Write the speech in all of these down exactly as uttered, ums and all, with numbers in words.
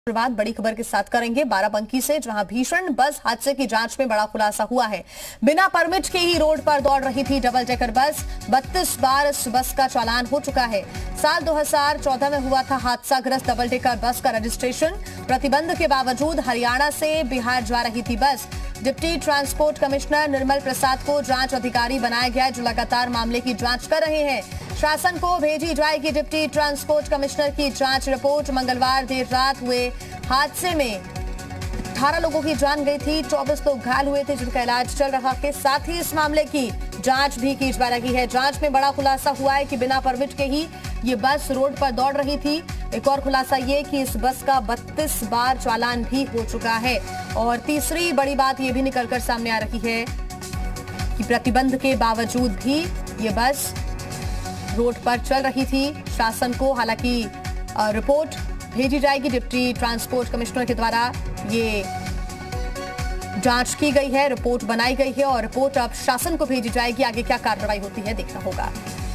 शुरुआत बड़ी खबर के साथ करेंगे बाराबंकी से, जहां भीषण बस हादसे की जांच में बड़ा खुलासा हुआ है। बिना परमिट के ही रोड पर दौड़ रही थी डबल डेकर बस। बत्तीस बार इस बस का चालान हो चुका है। साल दो हज़ार चौदह में हुआ था हादसाग्रस्त डबल डेकर बस का रजिस्ट्रेशन। प्रतिबंध के बावजूद हरियाणा से बिहार जा रही थी bus. Deputy transport commissioner Nirmal Prasad को जांच अधिकारी बनाया गया है, जो लगातार मामले की जांच कर रहे हैं। शासन को भेजी जाएगी डिप्टी ट्रांसपोर्ट कमिश्नर की जांच रिपोर्ट। मंगलवार देर रात हुए हादसे में अठारह लोगों की जान गई थी, चौबीस लोग घायल हुए थे, जिनका इलाज चल रहा है। साथ ही इस मामले की जांच भी की जा रही है। जांच में बड़ा खुलासा हुआ है कि बिना परमिट के ही ये बस रोड पर दौड़ रही थी। एक और खुलासा ये कि इस बस का बत्तीस बार चालान भी हो चुका है। और तीसरी बड़ी बात ये भी निकलकर सामने आ रही है कि प्रतिबंध के बावजूद भी ये बस रोड पर चल रही थी। शासन को हालांकि रिपोर्ट भेजी जाएगी डिप्टी ट्रांसपोर्ट कमिश्नर के द्वारा। ये जांच की गई है, रिपोर्ट बनाई गई है और रिपोर्ट अब शासन को भेजी जाएगी। आगे क्या कार्रवाई होती है देखना होगा।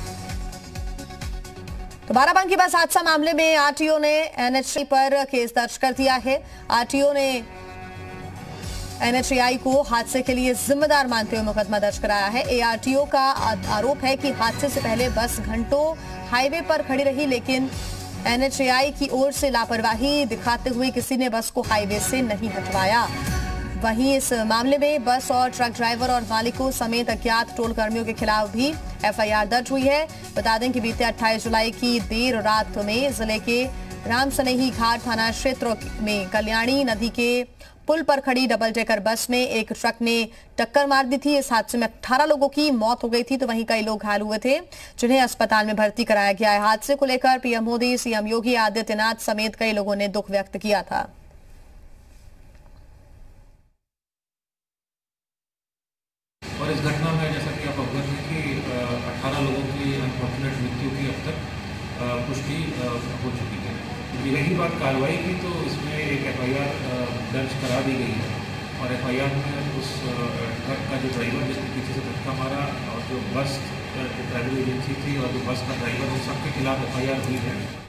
तो बाराबंकी बस हादसा मामले में आरटीओ ने एनएचएआई पर केस दर्ज कर दिया है। आरटीओ ने एनएचएआई को हादसे के लिए जिम्मेदार मानते हुए मुकदमा दर्ज कराया है। एआरटीओ का आरोप है कि हादसे से पहले बस घंटों हाईवे पर खड़ी रही, लेकिन एनएचएआई की ओर से लापरवाही दिखाते हुए किसी ने बस को हाईवे से नहीं हटवाया। वहीं इस मामले में बस और ट्रक ड्राइवर और मालिकों समेत अज्ञात टोल कर्मियों के खिलाफ भी एफआईआर दर्ज हुई है। बता दें कि बीते अट्ठाईस जुलाई की देर रात में जिले के रामसनेही घाट थाना क्षेत्र में कल्याणी नदी के पुल पर खड़ी डबल डेकर बस में एक ट्रक ने टक्कर मार दी थी। इस हादसे में अठारह लोगों की मौत हो गई थी, तो वहीं कई लोग घायल हुए थे, जिन्हें अस्पताल में भर्ती कराया गया है। हादसे को लेकर पीएम मोदी, सीएम योगी आदित्यनाथ समेत कई लोगों ने दुख व्यक्त किया था। और इस घटना में जैसा कि आप अवगत हैं कि अठारह लोगों की अनफॉर्चुनेट मृत्यु की अब तक पुष्टि हो चुकी है। रही बात कार्रवाई की, तो इसमें एक एफआईआर दर्ज करा दी गई है और एफआईआर में उस ट्रक का जो ड्राइवर जिसने पीछे से धक्का मारा और जो बस ट्रैवल एजेंसी थी और जो बस का ड्राइवर, उन सबके खिलाफ एफआईआर हुई है।